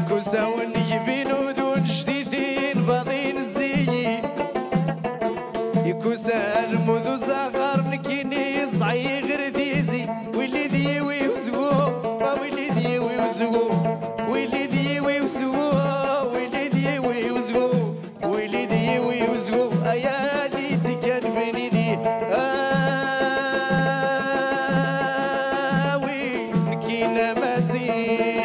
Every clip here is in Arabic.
يكوساون يبينو ذون جديدين باضين الزيي يكوسان مذو زغر نكيني صعي غير ديزي ويلي ذي ويوزقو ويلي ذي ويوزقو ويلي ذي ويوزقو ويلي ذي ويوزقو ويلي ذي ويوزقو ايادي تكن بني ذي وين نكينا مازين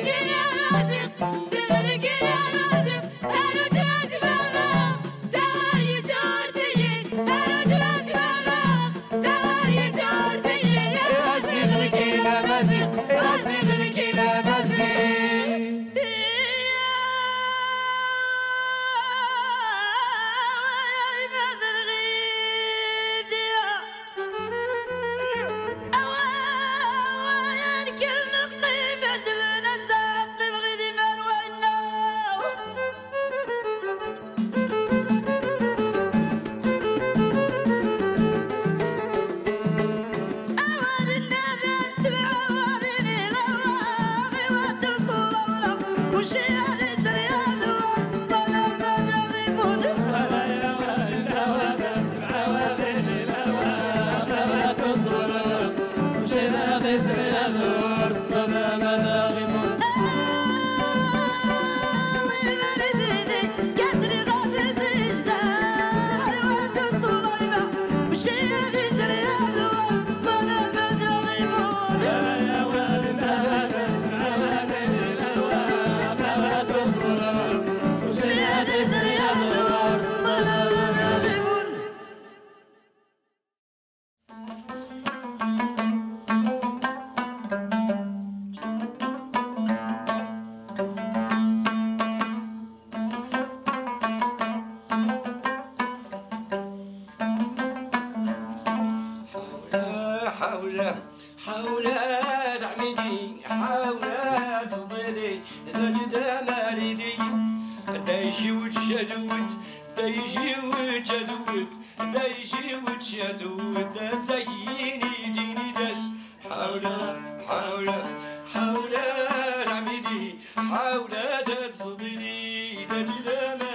حولات عميدي حولات صديدي تجد ماليدي دايشي وتشدوت دايشي وتشدوت دايشي وتشدوت دايني ديني داس حولات عميدي حولات صديدي تجد